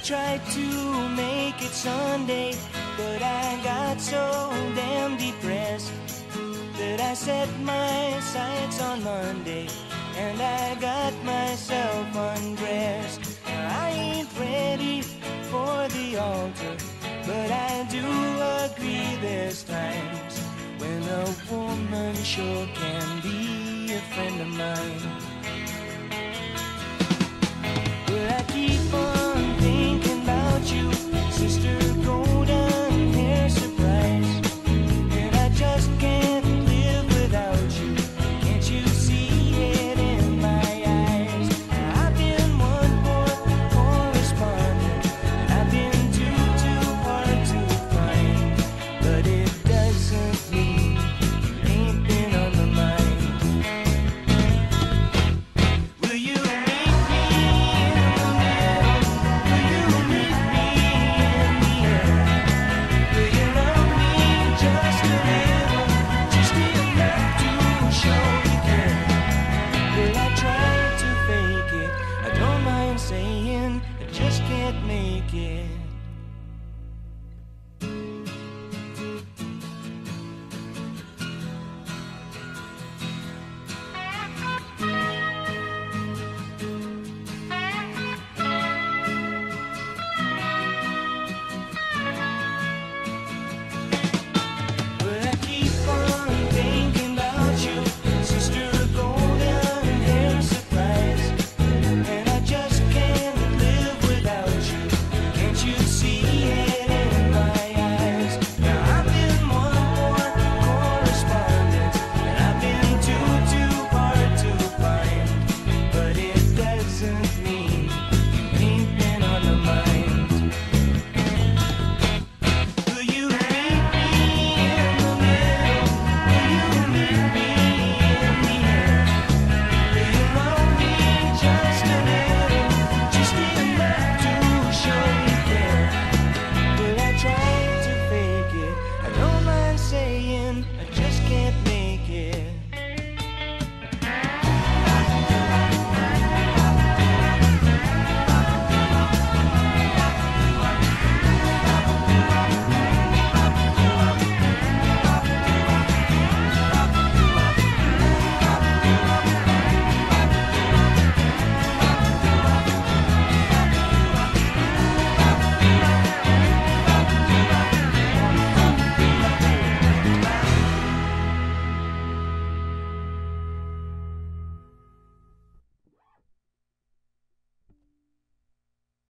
tried to make it Sunday, but I got so damn depressed that I set my sights on Monday, and I got myself undressed. I ain't ready for the altar, but I do agree there's times when a woman sure can be a friend of mine. But I keep on thinking about you, sister golden hair surprise, and I just can't live without you. Can't you see it in my eyes? I've been one more correspondent, and I've been too hard to find, but it doesn't mean you ain't been on my mind. Will you meet me in the middle? Will you meet me in the end? Will you love me just a little, just enough to show you care? Will I try to fake it? I don't mind saying I just can't make it.